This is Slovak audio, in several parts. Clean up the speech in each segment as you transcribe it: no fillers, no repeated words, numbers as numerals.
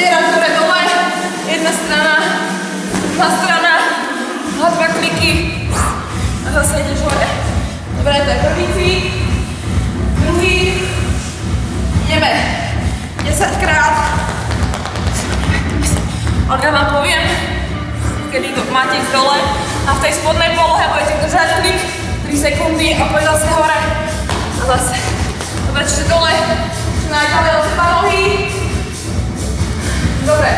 Teraz hore dole, jedna strana, druhá strana, a 2 kliky a zase ideš hore. Dobre, to je prvý cvik, druhý, ideme 10 krát. Ale ja vám poviem, kedy máte ísť dole a v tej spodnej polohe budete držať klik 3 sekundy a poď zase hore a zase. Dobre, čiže dole, čo najďalej od seba nohy. Dobre.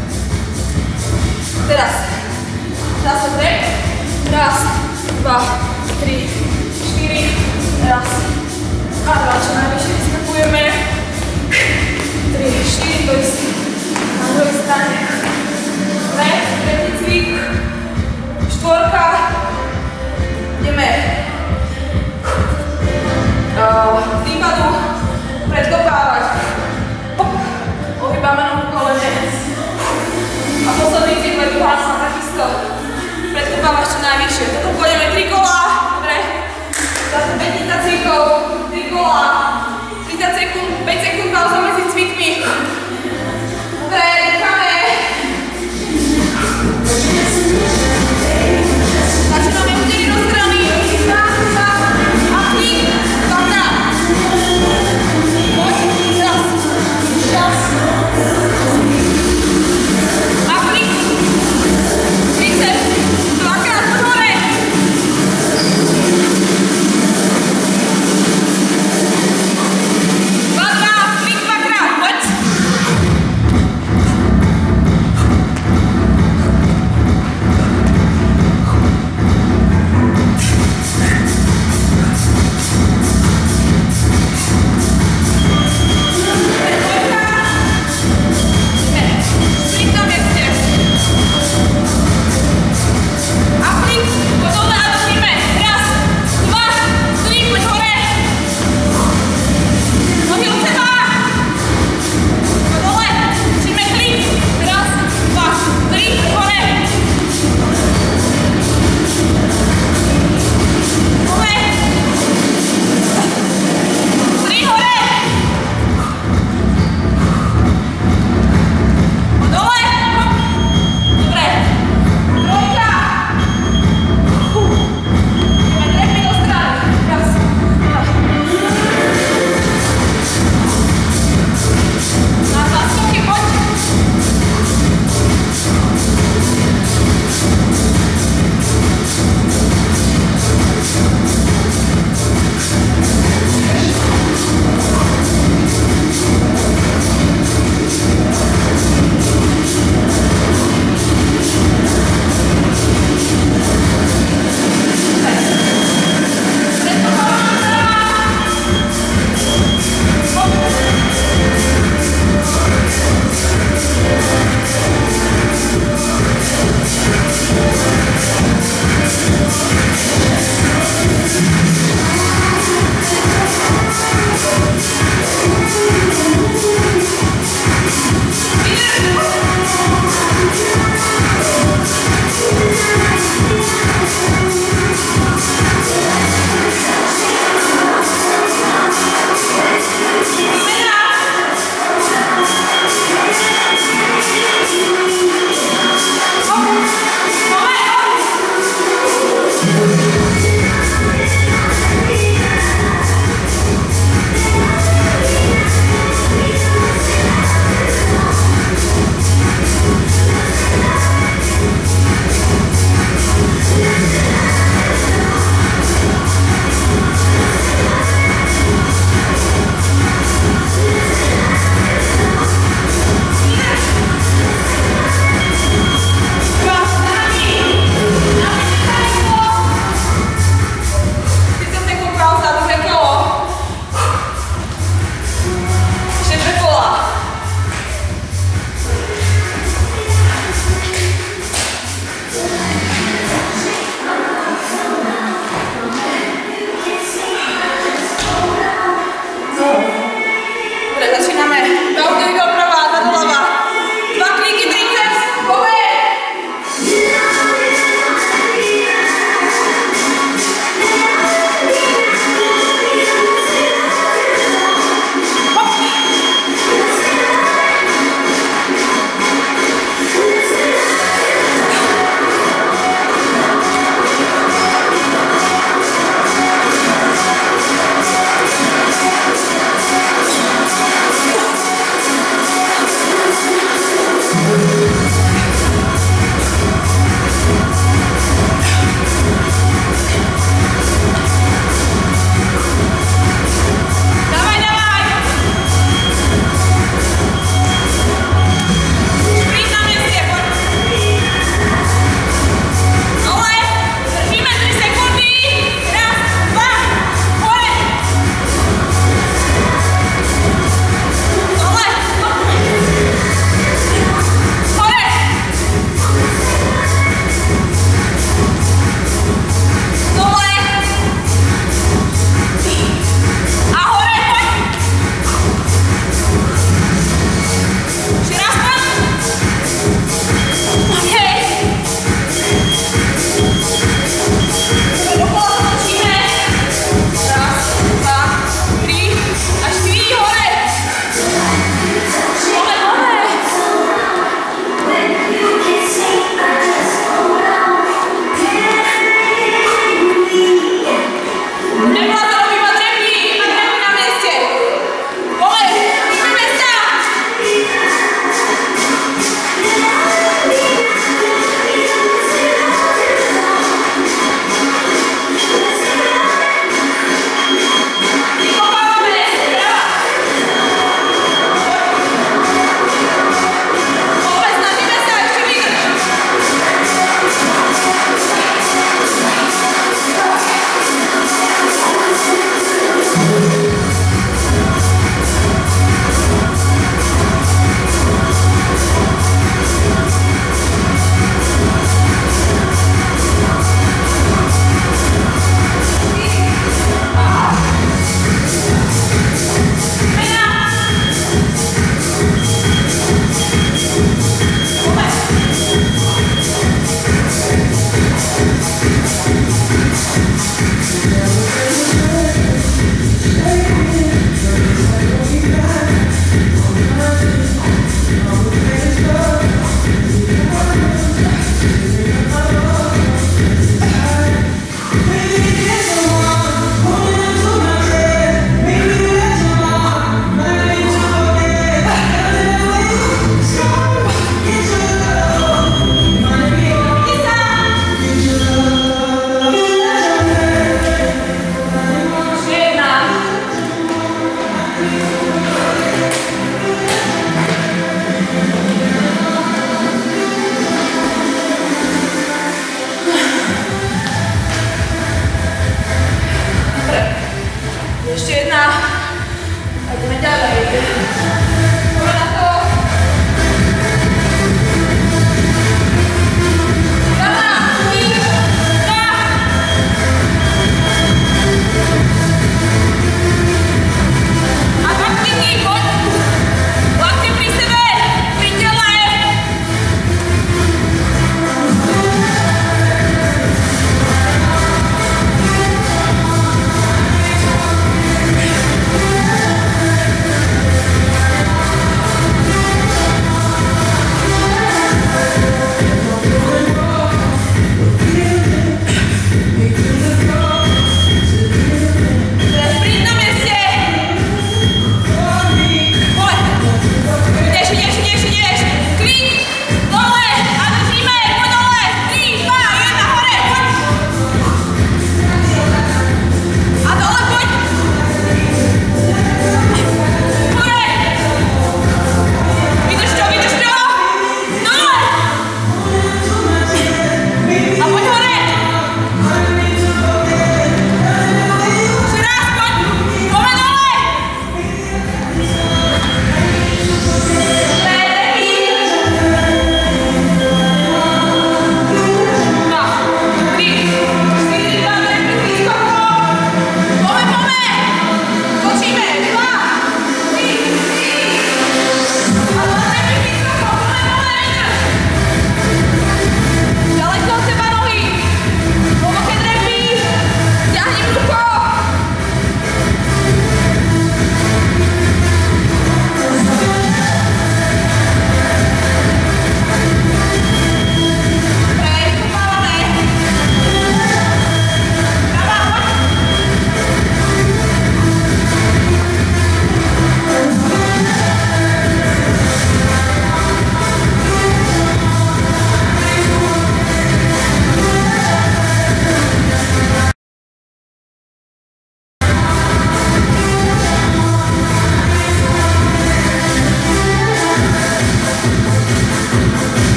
Teraz zase drep. Raz, 2, 3, 4, raz a 2, čo najvyššie vyskakujeme. 3, 4, to isté. Na druhej strane. Dobre, tretí cvik. 4. Ideme. Výpadu predkopávať. Hop. Ohýbame nohu v kolene. A posledný cvik, druhá noha takisto. Predkopávaš čo najvyššie. Toto pôjdeme 3 kolá. Dobre. Zase 5 cvikov. 3 kolá. 30 sekúnd, 5 sekúnd pauza medzi cvikmi. Dobre, dýchame. Začíname údery do strany. Raz, 2 a klik. Dvakrát. Poď. Raz. Čas. A klik. 30. Dvakrát hore. Klik dvakrát. Poď.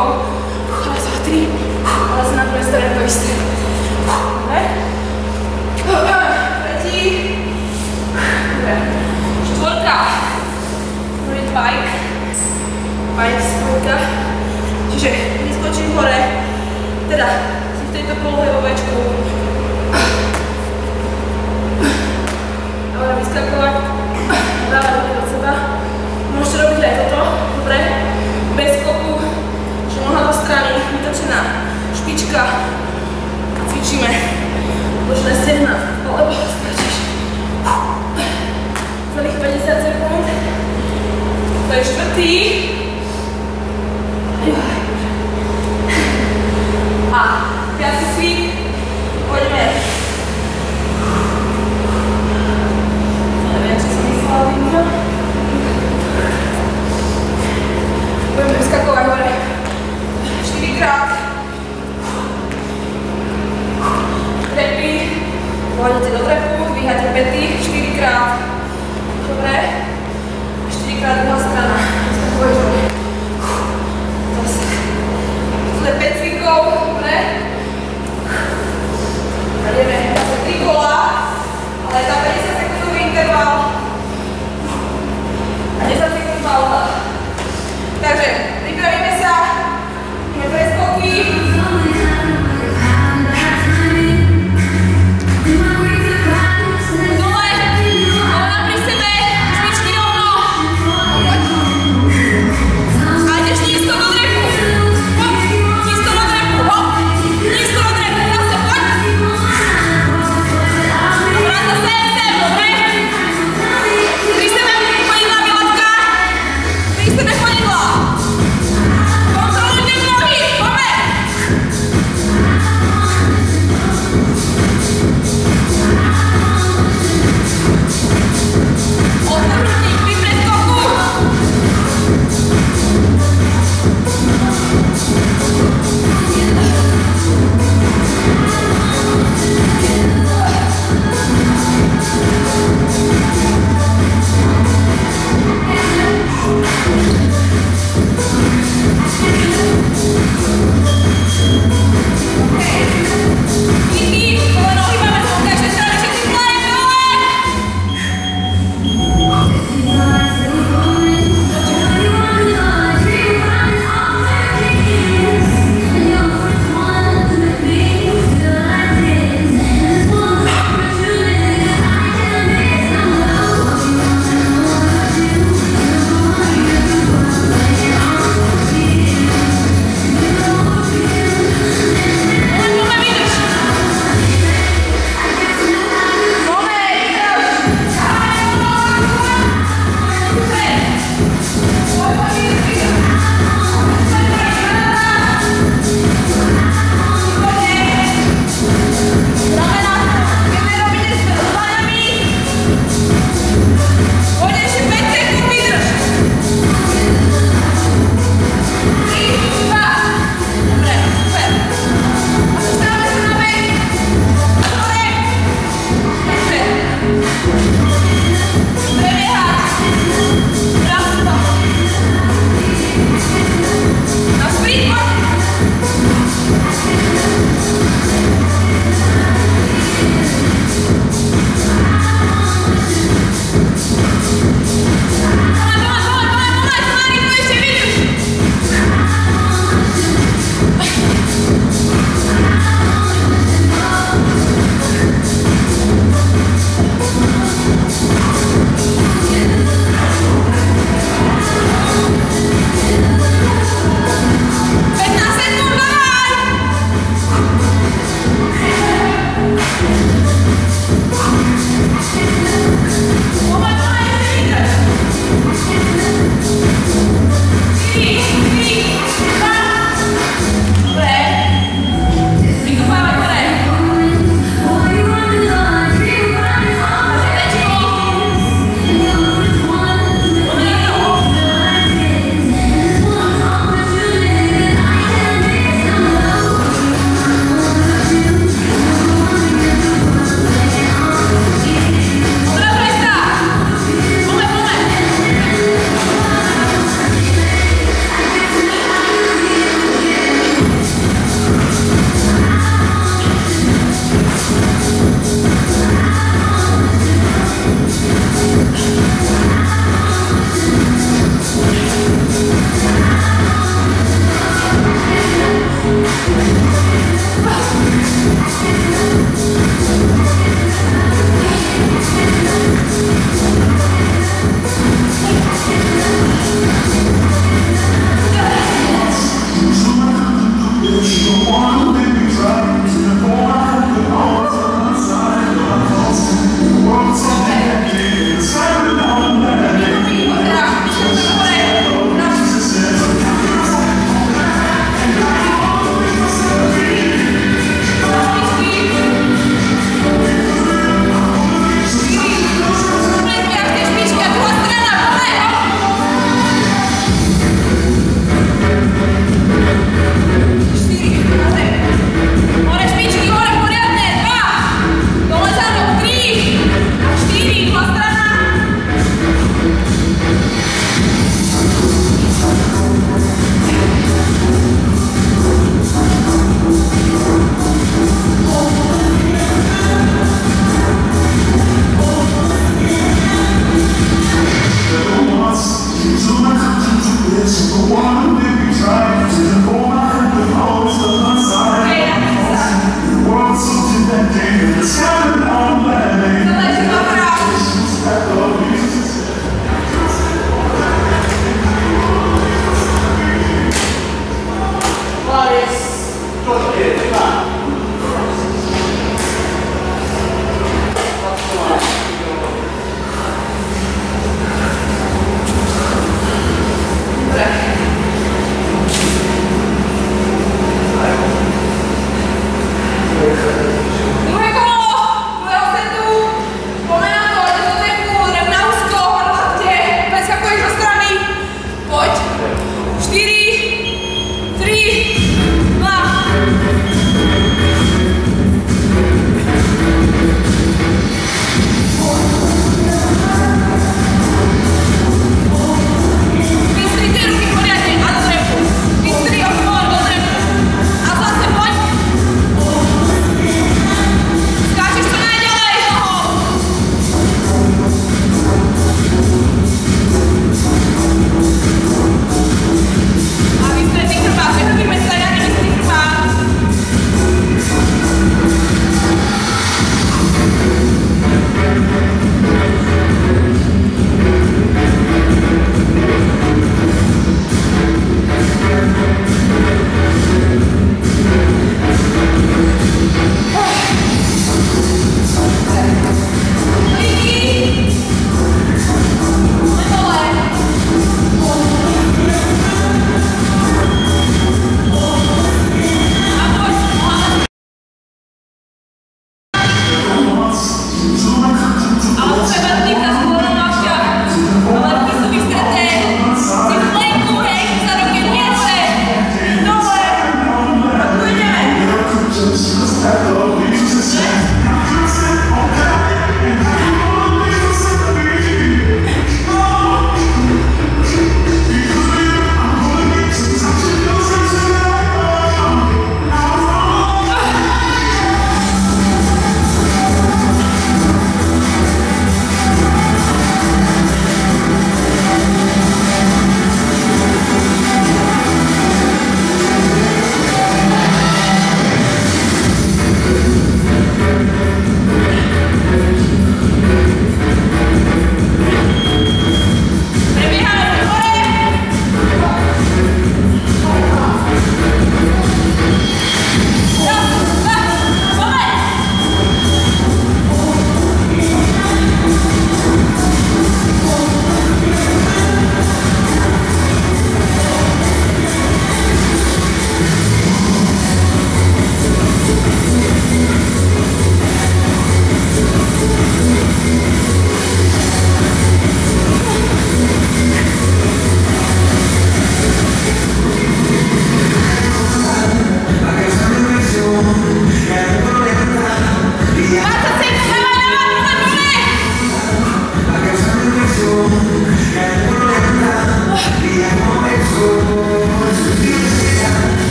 rukou. Ale to 3. Ale sa na druhej strane to isté. Dobre. Tretí. Dobre. 4. To je bike. Bike spojka. Čiže vyskočím hore. Teda si v tejto polohe vo večku. Dobre, vyskakovať. Dáva ruky do seba. Môžete robiť aj toto. Dobre. Bez skoku. Že noha do strany. Vytočená špička. A cvičíme. Bočné stehna. Alebo skáčeš. Celých 50 sekúnd. To je 4. A 5. svík. Poďme. Neviem, či som myslela týmto. Budeme vyskakovať hore. 4 krát. Trepy. Pôjdete do trepu, dvíhate pety. 4 krát. Dobre. 4 krát druhá strana. Vyskakuješ hore. Zase. Tu je 5 cvikov. Dobre. A ideme zase 3 kola. Ale je tam 50 sekundový interval. A 10 sekund pauza. Takže pripravíme sa. Ideme preskoky. Dole. Kolena pri sebe. Špičky rovno.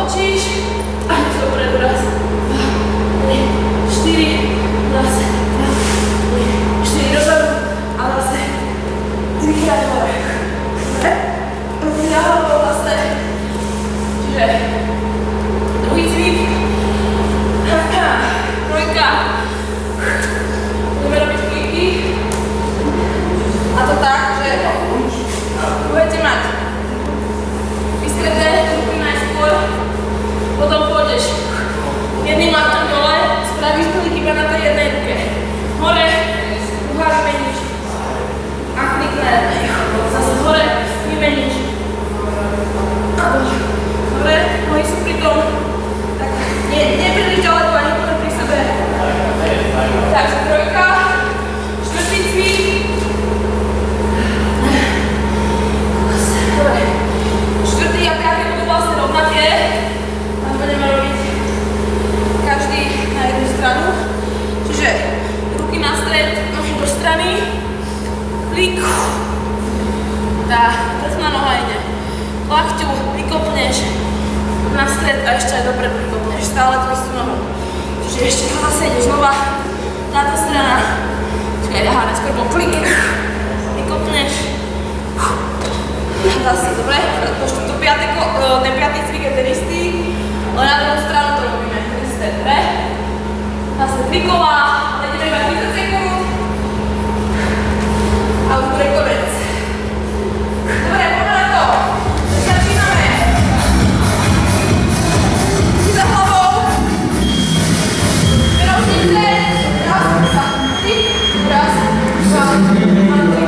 otočíš a jdeš dopredu, raz, 4, zase, 4 dozadu a zase 3krát hore. Já hlavou zase. Čiže druhý cvik. Trojka. Budeme robiť kliky. A to tak, že budete mať vystreté ruky najskôr, potom pôjdeš jedným laktom dole, spravíš klik iba na tej jednej ruke. Hore, druhá vymeníš. A klik na jednej. Zase hore, vymeníš. A dole. Dobre, nohy sú pri tom. Tak nepríliš ďaleko, ani potom pri sebe. Takže trojka, štvrtý cvik. Dobre. Štvrtý a piatý budú vlastne rovnaké. A budeme robiť každý na jednu stranu. Čiže ruky na stred, nohy do strany. Klik. Tá vrchná noha ide. Lakťu vykopneš na stred a ešte aj dopredu vykopneš. Stále tú istú nohu. Čiže ešte zase ideš znova. Táto strana. Čakaj, najskôr bol klik. Vykopneš. Zase, dobre? Ten piatý cvik je ten istý, ale na druhú stranu to robíme. Ten isté, dobre? Zase kliková, ale ideme iba 30 sekúnd. A už bude konec. Dobre, poďme na to. Začíname. Si za hlavou. Rožnice. Raz, dva, tri. Raz, dva, tri.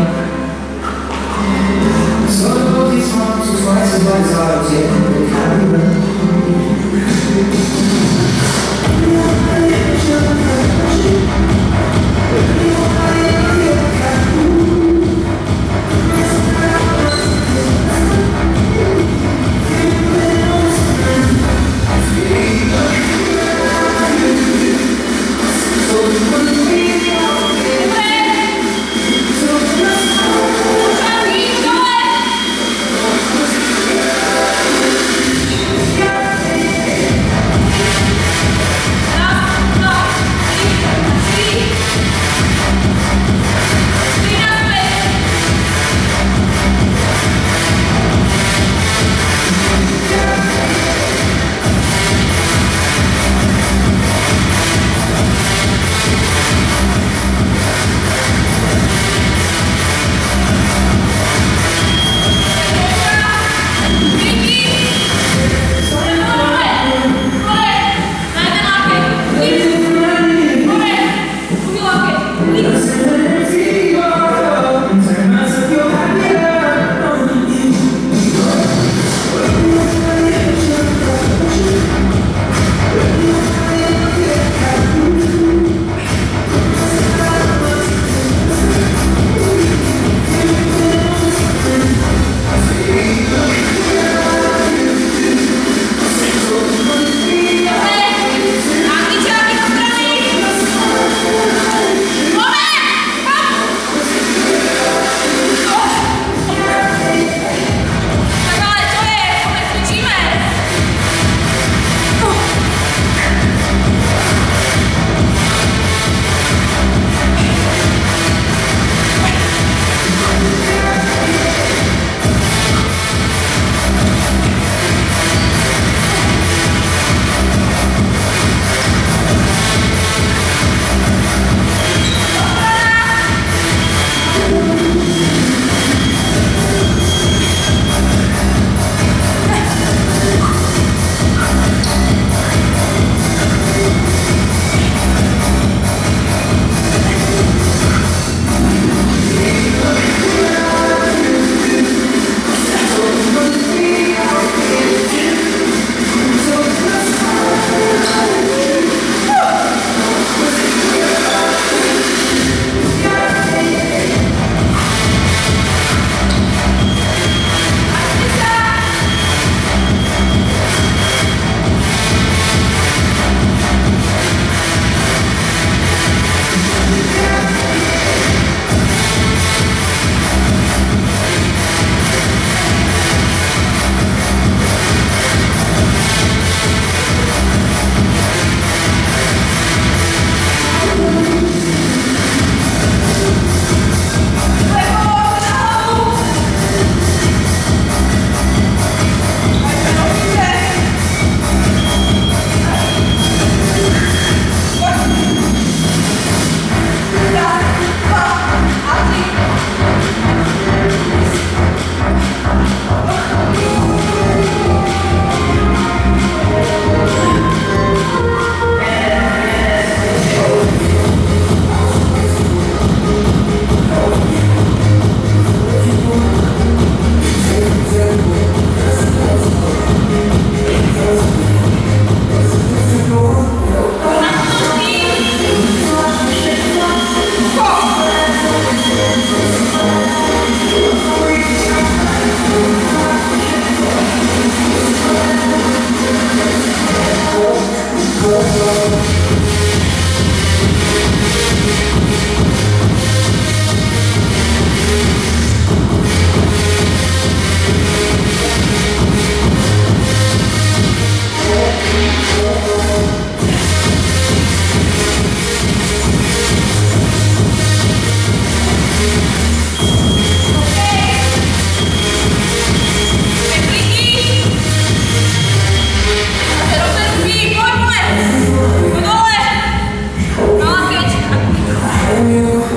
Poďme! Poď dole! No a keď...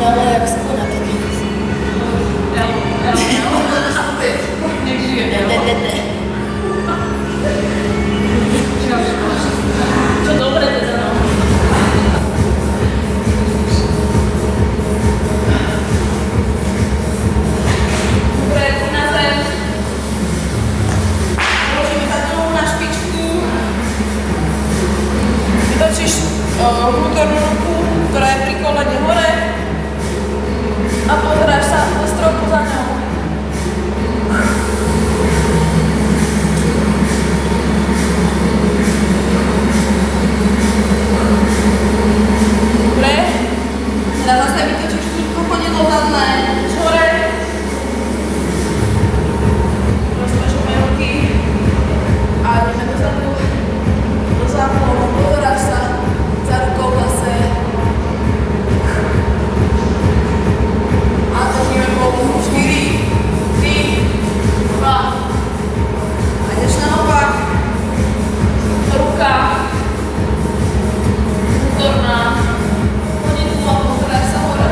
ale jak z konia taky. Nech žije. Čo dobre teda, no. Dobre, na zem. Vložíme sa dolu na špičku. Vytočíš vnútornú ruku, ktorá je pri kolene hore a pozeráš sa do stropu za ňou. Dobre. Teraz zase vytočíš chodidlo zadné hore. Roztažíme ruky a ideme dozadu, do záklonu, pozeráš sa za rukou zase. A držíme polu 4, 3, 2. A ideš naopak. Ruka. Vnútorná. Chodidlo a pozeráš sa hore.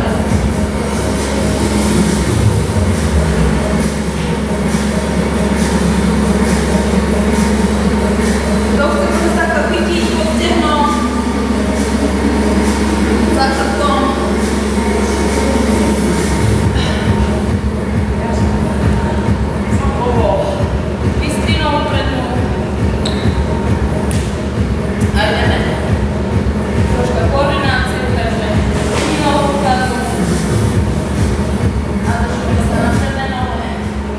Kto chce môže sa takto chytiť pod stehnom. Za chrbtom. Vystrinou prednú. A ideme. Troška koordináciu, takže inou rukazú. A držíme sa na predné nohe.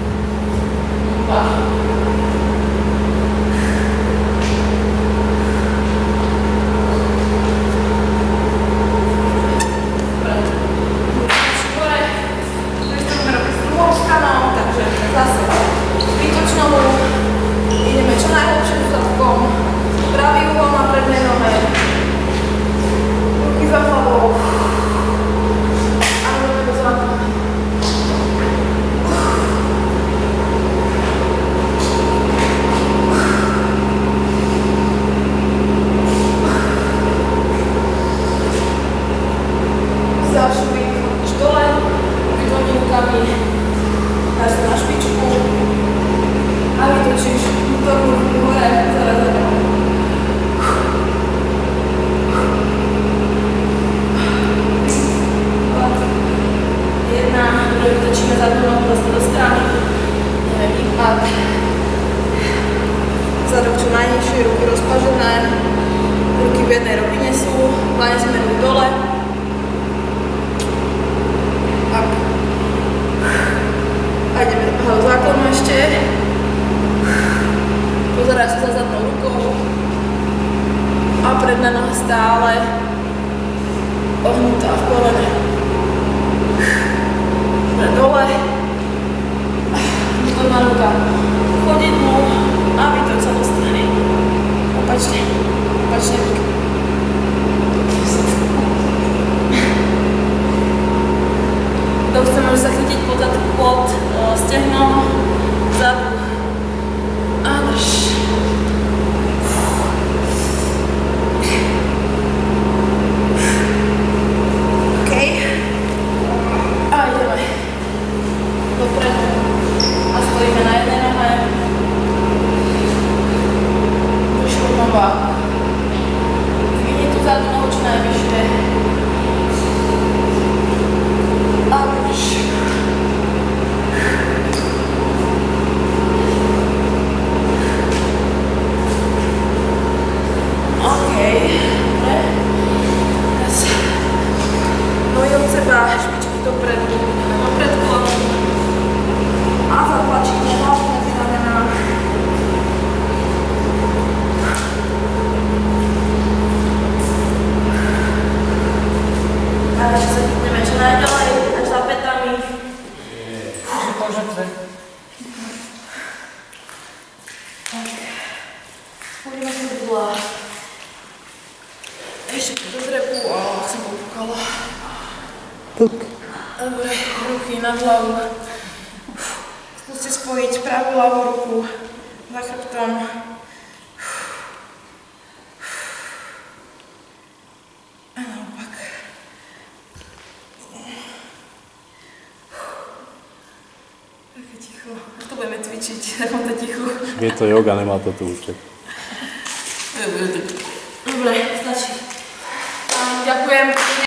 Zase výtočnou, ideme čo najhlbším zadkom, pravý uhol na prednej nohe, ruky za hlavou a ideme do zadku. Ďalší východíš dole, ruky dvomi rukami. Dáš sa na špičku a vytočíš vnútornú ruku hore, zaraz za ňou. Jedna, druhé vytočíme zadnú nohu zase do strany. Ideme výpad. Zadok čo najnižšie, ruky rozpažené. Ruky v jednej rovine sú, dlane smerujú dole. A ideme do záklonu ešte. Pozeráš sa za zadnou rukou. A predná noha stále ohnutá v kolene. Dobre, dole. Vnútorná ruka chodidlu a vytoč sa do strany. Opačne. Opačne ruky. Kto chce, môže sa chytiť pod stehnom, vzadu a drž. OK. A ideme dopredu a stojíme na jednej nohe. Vyšlo nova. Zvihni tú zadnú nohu čo najvyššie. A drž. OK. Dobre. Teraz nohy od seba, špičky dopredu, do predklonu. A zatlačíme hlavu medzi ramená. A ešte sa chytneme čo najďalej, až za pätami. Poďme sa dula. Ešte do drepu, ale som popúkala. Dobre, ruky nad hlavu. Skúste spojiť pravú ľavú ruku za chrbtom. A naopak. Už to budeme cvičiť, nechám to ticho. Je to yoga, nemá to tu účet. Dobre, stačí. Ďakujem.